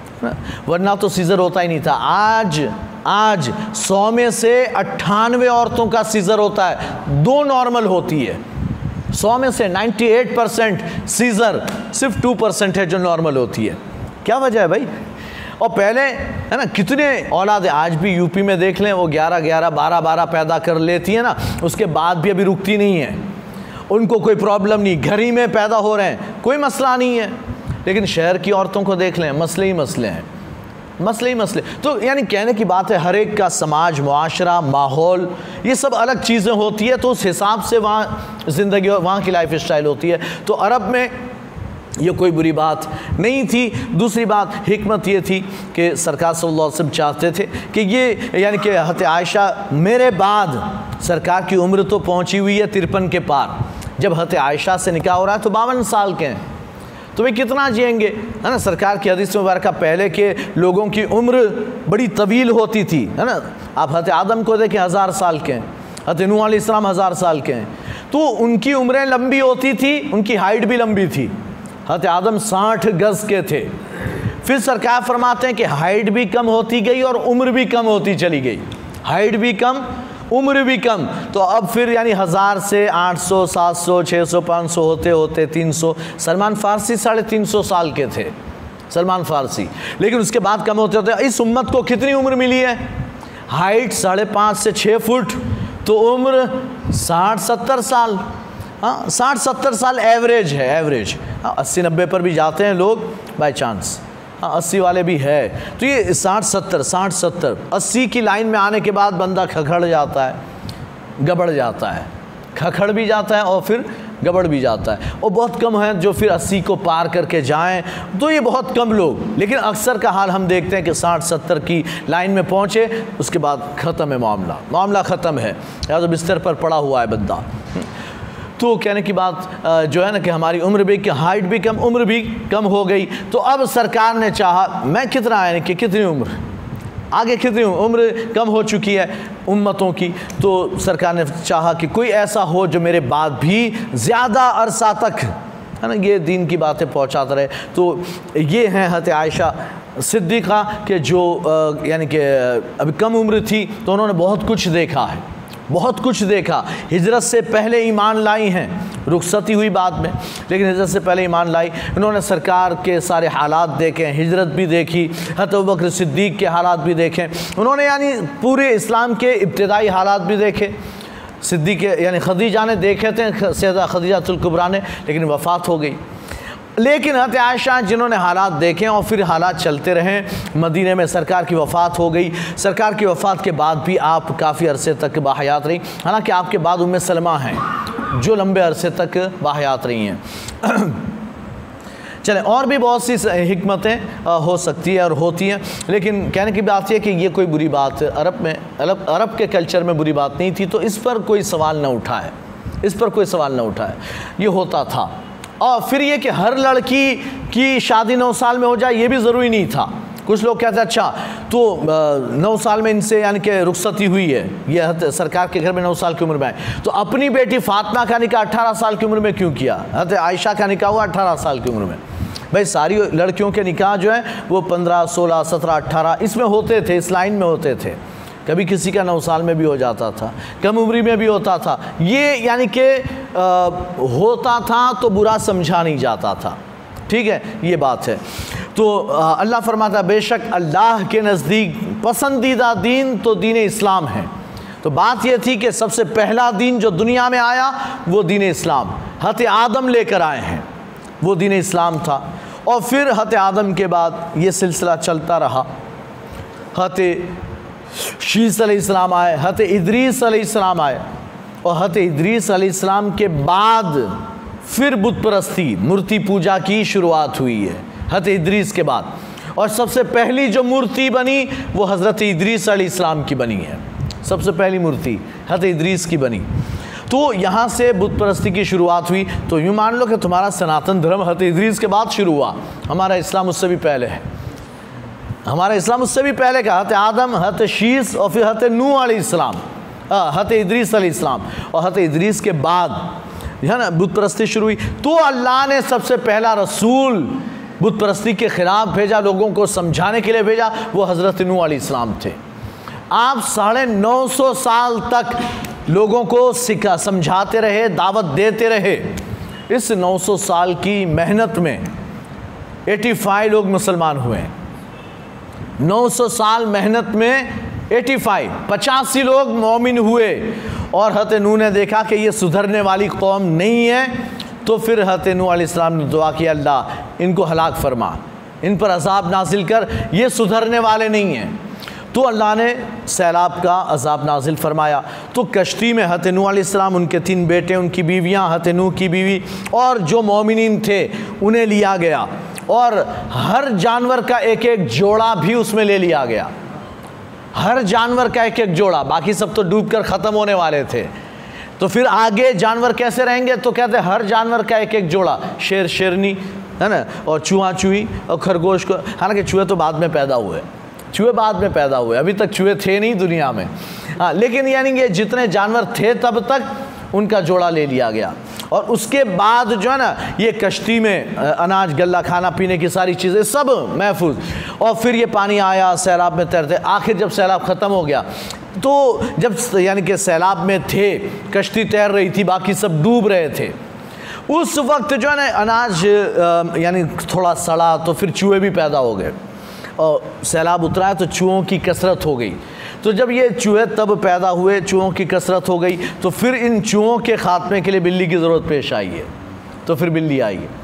ورنہ تو سیزر ہوتا ہی نہیں تھا. آج آج سو میں سے اٹھانوے عورتوں کا سیزر ہوتا ہے، دو نارمل ہوتی ہے. سو میں سے نائنٹی ایٹ پرسنٹ سیزر، صرف ٹو پرسنٹ ہے جو نارمل ہوتی ہے. کیا وجہ ہے بھائی؟ اور پہلے ہے نا کتنے اولادیں آج بھی یو پی میں دیکھ لیں، وہ گیارہ گیارہ بارہ بارہ پیدا کر لیتی ہیں نا، اس کے بعد بھی ابھی رکتی نہیں ہیں. ان کو کوئی پرابلم نہیں، گھر ہی میں پیدا ہو رہے ہیں، کوئی مسئلہ نہیں ہے. لیکن شہر کی عورتوں کو دیکھ لیں، مسئلے ہی مسئلے ہیں، مسئلے ہی مسئلے. تو یعنی کہنے کی بات ہے، ہر ایک کا سماج، معاشرہ، ماحول، یہ سب الگ چیزیں ہوتی ہے، تو اس حساب سے وہاں زندگی، وہاں کی لائف اسٹائل ہوتی ہے. تو عرب میں یہ کوئی بری بات نہیں تھی. دوسری بات حکمت یہ تھی کہ سرکار صلی اللہ علیہ وسلم چاہتے تھے کہ یہ یعنی کہ حضرت عائشہ میرے بعد، سرکار کی عمر تو پہنچی ہوئی ہے ترپن کے پار، جب حضرت عائشہ سے نکاح ہو رہا ہے تو باون سال کے ہیں، تو وہ کتنا جئیں گے، ہے نا. سرکار کی حدیث مبارکہ پہلے کے لوگوں کی عمر بڑی طویل ہوتی تھی، ہے نا. آپ حضرت آدم کو دیکھیں، ہزار سال کے ہیں. حضرت نوح علیہ السلام ہزار سال کے ہیں. تو ان کی عمریں لمبی ہوتی تھی، ان کی ہائٹ بھی لمبی تھی. حضرت آدم ساٹھ گز کے تھے. پھر سرکار فرماتے ہیں کہ ہائٹ بھی کم ہوتی گئی اور عمر بھی کم ہوتی چلی گئی. ہائٹ بھی کم، عمر بھی کم. تو اب پھر یعنی ہزار سے آٹھ سو سات سو چھ سو پانچ سو ہوتے ہوتے تین سو. سلمان فارسی ساڑھے تین سو سال کے تھے، سلمان فارسی. لیکن اس کے بعد کم ہوتے ہوتے اس امت کو کتنی عمر ملی ہے؟ ہائٹ ساڑھے پانچ سے چھ فٹ، تو عمر ساٹھ ستر سال. ہاں ساٹھ ستر سال ایوریج ہے، ایوریج. ہاں اسی نبے پر بھی جاتے ہیں لوگ بائی چانس، ہاں اسی والے بھی ہے. تو یہ ساٹھ ستر ساٹھ ستر اسی کی لائن میں آنے کے بعد بندہ کھکھڑ جاتا ہے، گبڑ جاتا ہے، کھکھڑ بھی جاتا ہے اور پھر گبڑ بھی جاتا ہے. اور بہت کم ہیں جو پھر اسی کو پار کر کے جائیں، تو یہ بہت کم لوگ. لیکن اکثر کا حال ہم دیکھتے ہیں کہ ساٹھ ستر کی لائن میں پہنچے، اس کے بعد ختم ہے معاملہ، معاملہ ختم ہے، یا تو بستر پر پڑا ہوا ہے بندہ. تو کہنے کی بات جو ہے نا کہ ہماری عمر بھی، کہ ہائٹ بھی کم، عمر بھی کم ہو گئی. تو اب سرکار نے چاہا، میں کتنا ہے کہ کتنی عمر آگے، کتنی عمر کم ہو چکی ہے امتوں کی، تو سرکار نے چاہا کہ کوئی ایسا ہو جو میرے بعد بھی زیادہ عرصہ تک ہے نا یہ دین کی باتیں پہنچاتا رہے. تو یہ ہیں حضرت عائشہ صدیقہ کہ جو یعنی کہ ابھی کم عمر تھی، تو انہوں نے بہت کچھ دیکھا ہے، بہت کچھ دیکھا. ہجرت سے پہلے ایمان لائی ہیں، رخصتی ہوئی بعد میں، لیکن ہجرت سے پہلے ایمان لائی. انہوں نے سرکار کے سارے حالات دیکھے، ہجرت بھی دیکھی، حضرت ابوبکر صدیق کے حالات بھی دیکھے. انہوں نے یعنی پورے اسلام کے ابتدائی حالات بھی دیکھے. صدیق یعنی خدیجہ نے دیکھے تھے، سیدہ خدیجہ الکبریٰ نے، لیکن وفات ہو گئی. لیکن حضرت عائشہ جنہوں نے حالات دیکھیں اور پھر حالات چلتے رہیں، مدینہ میں سرکار کی وفات ہو گئی. سرکار کی وفات کے بعد بھی آپ کافی عرصے تک باحیات رہی، حالانکہ آپ کے بعد ام سلمہ ہیں جو لمبے عرصے تک باحیات رہی ہیں. چلیں، اور بھی بہت سی حکمتیں ہو سکتی ہیں اور ہوتی ہیں، لیکن کہنے کی بات یہ کہ یہ کوئی بری بات عرب میں عرب عرب کے کلچر میں بری بات نہیں تھی، تو اس پر کوئی سوال نہ اٹھائے، اس پر کوئی سوال نہ اٹھائے. یہ ہوتا تھا. اور پھر یہ کہ ہر لڑکی کی شادی نو سال میں ہو جائے، یہ بھی ضروری نہیں تھا. کچھ لوگ کہتے ہیں اچھا تو نو سال میں ان سے یعنی کہ رخصتی ہوئی ہے، یہ سرکار کے گھر میں نو سال کی عمر میں آئے، تو اپنی بیٹی فاطمہ کا نکاح اٹھارہ سال کی عمر میں کیوں کیا؟ حضرت عائشہ کا نکاح ہوا اٹھارہ سال کی عمر میں۔ بھائی ساری لڑکیوں کے نکاح جو ہیں وہ پندرہ سولہ سترہ اٹھارہ اس میں ہوتے تھے، اس لائن میں ہوتے تھے، کبھی کسی کا نو سال میں بھی ہو جاتا تھا، کم عمری میں بھی ہوتا تھا، یہ یعنی کہ ہوتا تھا تو برا سمجھا نہیں جاتا تھا، ٹھیک ہے، یہ بات ہے۔ تو اللہ فرماتا ہے بے شک اللہ کے نزدیک پسندیدہ دین تو دین اسلام ہے۔ تو بات یہ تھی کہ سب سے پہلا دین جو دنیا میں آیا وہ دین اسلام، حضرت آدم لے کر آئے ہیں، وہ دین اسلام تھا، اور پھر حضرت آدم کے بعد یہ سلسلہ چلتا رہا، حضرت شیس علیہ السلام آئے، حضرت ادریس علیہ السلام آئے، اور حضرت ادریس علیہ السلام کے بعد پھر بت پرستی مورتی پوجا کی شروعات ہوئی ہے، حضرت ادریس کے بعد، اور سب سے پہلی جو مورتی بنی وہ حضرت ادریس علیہ السلام کی بنی ہے، سب سے پہلی مورتی حضرت ادریس کی بنی۔ تو یہاں سے بت پرستی کی شروعات ہوئی۔ تو یوں مان لو کہ تمہارا سناتن دھرم حضرت ادریس کے بعد شروع ہوا، ہمارا اسلام اس سے بھی پہلے ہے، ہمارا اسلام اس سے بھی پہلے کا، حضرت آدم، حضرت شیس، اور پھر حضرت نوح علیہ السلام، حضرت ادریس علیہ السلام، اور حضرت ادریس کے بعد ہے نا بت پرستی شروع ہوئی۔ تو اللہ نے سب سے پہلا رسول بت پرستی کے خلاف بھیجا، لوگوں کو سمجھانے کے لیے بھیجا، وہ حضرت نوح علیہ السلام تھے۔ آپ ساڑھے نو سو سال تک لوگوں کو سکھا سمجھاتے رہے، دعوت دیتے رہے۔ اس نو سو سال کی محنت میں ایٹی فائیو لوگ مسلمان ہوئے ہیں، نو سو سال محنت میں ایٹی فائیو پچاسی لوگ مومن ہوئے، اور حضرت نوح نے دیکھا کہ یہ سدھرنے والی قوم نہیں ہے، تو پھر حضرت نوح علیہ السلام نے دعا کی اللہ ان کو ہلاک فرما، ان پر عذاب نازل کر، یہ سدھرنے والے نہیں ہیں۔ تو اللہ نے سیلاب کا عذاب نازل فرمایا۔ تو کشتی میں حضرت نوح علیہ السلام، ان کے تین بیٹے، ان کی بیویاں، حضرت نوح کی بیوی، اور جو مومنین تھے انہیں لیا گیا، اور ہر جانور کا ایک ایک جوڑا بھی اس میں لے لیا گیا، ہر جانور کا ایک ایک جوڑا، باقی سب تو ڈوب کر ختم ہونے والے تھے۔ تو پھر آگے جانور کیسے رہیں گے؟ تو کہتے ہیں ہر جانور کا ایک ایک جوڑا، شیر شیرنی ہے نا، اور چوہا چوہی اور خرگوش کو، حالانکہ چوہے تو بعد میں پیدا ہوئے، چوہے بعد میں پیدا ہوئے، ابھی تک چوہے تھے نہیں دنیا میں، ہاں، لیکن یعنی کہ جتنے جانور تھے تب تک ان کا جوڑا لے لیا گیا۔ اور اس کے بعد جو ہے نا یہ کشتی میں اناج غلہ، کھانا پینے کی ساری چیزیں سب محفوظ، اور پھر یہ پانی آیا، سیلاب میں تیرتے، آخر جب سیلاب ختم ہو گیا تو جب یعنی کہ سیلاب میں تھے، کشتی تیر رہی تھی، باقی سب ڈوب رہے تھے، اس وقت جو ہے نا اناج یعنی تھوڑا سڑا، تو پھر چوہے بھی پیدا ہو گئے، اور سیلاب اترا ہے تو چوہوں کی کثرت ہو گئی۔ تو جب یہ چوہے تب پیدا ہوئے، چوہوں کی کثرت ہو گئی، تو پھر ان چوہوں کے خاتمے کے لیے بلی کی ضرورت پیش آئی ہے، تو پھر بلی آئی ہے۔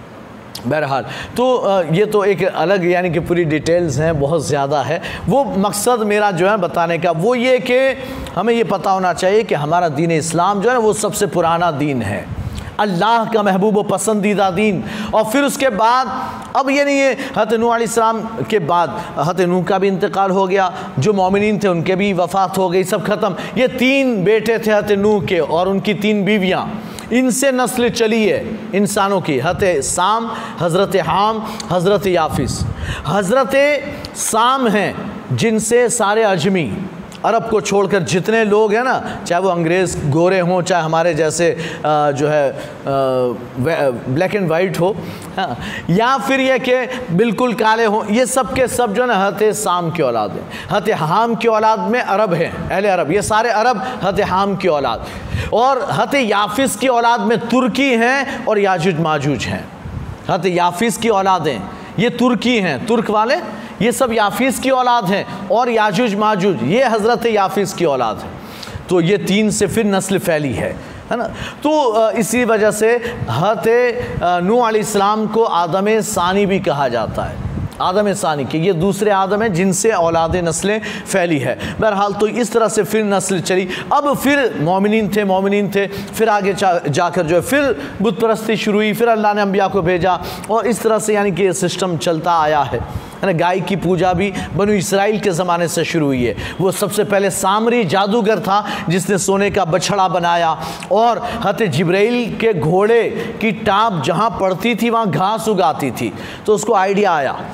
بہرحال تو یہ تو ایک الگ یعنی کہ پوری ڈیٹیلز ہیں، بہت زیادہ ہے۔ وہ مقصد میرا جو ہے بتانے کا وہ یہ کہ ہمیں یہ پتہ ہونا چاہیے کہ ہمارا دین اسلام جو ہے وہ سب سے پرانا دین ہے، اللہ کا محبوب و پسندیدہ دین۔ اور پھر اس کے بعد اب یہ نہیں ہے، حضرت نوح علیہ السلام کے بعد حضرت نوح کا بھی انتقال ہو گیا، جو مومنین تھے ان کے بھی وفات ہو گئی، سب ختم۔ یہ تین بیٹے تھے حضرت نوح کے اور ان کی تین بیویاں، ان سے نسل چلی ہے انسانوں کی، حضرت سام، حضرت حام، حضرت یافس۔ حضرت سام ہیں جن سے سارے اجمی عرب کو چھوڑ کر جتنے لوگ ہیں نا، چاہے وہ انگریز گورے ہوں، چاہے ہمارے جیسے جو ہے بلیک اینڈ وائٹ ہو، یا پھر یہ کہ بالکل کالے ہوں، یہ سب کے سب جو ہے نا حضرت سام کی اولاد ہیں۔ حضرت حام کی اولاد میں عرب ہیں، اہل عرب، یہ سارے عرب حضرت حام کی اولاد، اور حضرت یافس کی اولاد میں ترکی ہیں اور یاجوج ماجوج ہیں۔ حضرت یافس کی اولادیں یہ ترکی ہیں، ترک والے، یہ سب یافس کی اولاد ہیں، اور یاجوج ماجوج یہ حضرت یافس کی اولاد ہے۔ تو یہ تین سے پھر نسل پھیلی ہے ہے نا۔ تو اسی وجہ سے حضرت نوح علیہ السلام کو آدم ثانی بھی کہا جاتا ہے، آدم ثانی، کہ یہ دوسرے آدم ہیں جن سے اولاد نسلیں پھیلی ہے۔ بہرحال تو اس طرح سے پھر نسل چلی، اب پھر مومنین تھے مومنین تھے پھر آگے جا کر جو ہے پھر بت پرستی شروع ہوئی، پھر اللہ نے انبیاء کو بھیجا، اور اس طرح سے یعنی کہ یہ سسٹم چلتا آیا ہے۔ گائے کی پوجا بھی بنو اسرائیل کے زمانے سے شروع ہوئی ہے۔ وہ سب سے پہلے سامری جادوگر تھا جس نے سونے کا بچھڑا بنایا، اور حضرت جبرائیل کے گھوڑے کی ٹانپ جہاں پڑتی تھی وہاں گھاس اگاتی تھی، تو اس کو آئیڈیا آیا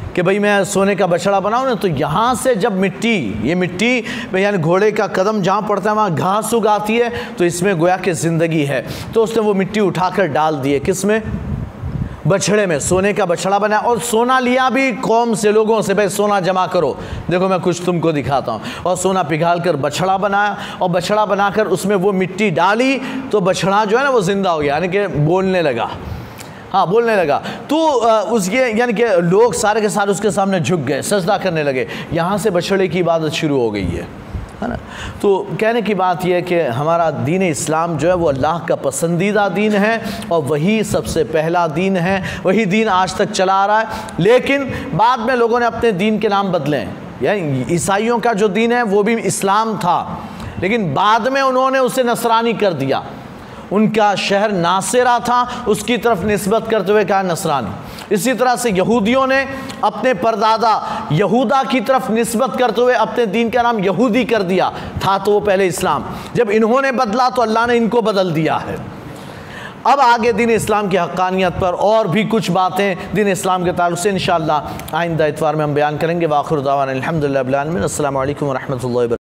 کہ بھئی میں سونے کا بچڑا بناؤں نا، تو یہاں سے جب مٹی یہ مٹی یعنی گھوڑے کا قدم جہاں پڑتا ہے وہاں گھاس اگاتی ہے، تو اس میں گویا کہ زندگی ہے. تو اس نے وہ مٹی اٹھا کر ڈال دیے کس میں؟ بچھڑے میں. سونے کا بچھڑا بنایا اور سونا لیا بھی قوم سے، لوگوں سے، بھئی سونا جمع کرو، دیکھو میں کچھ تم کو دکھاتا ہوں. اور سونا پگھال کر بچھڑا بنایا، اور بچھڑا بنا کر اس میں وہ مٹی ڈالی، تو بچھڑا جو ہے نا وہ زندہ ہو گیا، یعنی کہ بولنے لگا. ہاں بولنے لگا. تو اس کے یعنی کہ لوگ سارے کے سارے اس کے سامنے جھک گئے، سجدہ کرنے لگے. یہاں سے بچھڑے کی عبادت شروع ہو گئی ہے ہے نا. تو کہنے کی بات یہ ہے کہ ہمارا دین اسلام جو ہے وہ اللہ کا پسندیدہ دین ہے، اور وہی سب سے پہلا دین ہے، وہی دین آج تک چلا آ رہا ہے. لیکن بعد میں لوگوں نے اپنے دین کے نام بدلے ہیں. یعنی عیسائیوں کا جو دین ہے وہ بھی اسلام تھا، لیکن بعد میں انہوں نے اسے نصرانی کر دیا. ان کا شہر ناصرہ تھا، اس کی طرف نسبت کرتے ہوئے کہا نصرانی. اسی طرح سے یہودیوں نے اپنے پردادا یہودا کی طرف نسبت کرتے ہوئے اپنے دین کا نام یہودی کر دیا. تھا تو وہ پہلے اسلام، جب انہوں نے بدلا تو اللہ نے ان کو بدل دیا ہے. اب آگے دین اسلام کی حقانیت پر اور بھی کچھ باتیں دین اسلام کے تعلق سے انشاءاللہ آئندہ اتوار میں ہم بیان کریں گے. وآخر دعوانا الحمدللہ رب العالمین. السلام علیکم ورحمۃ اللہ وبرکاتہ.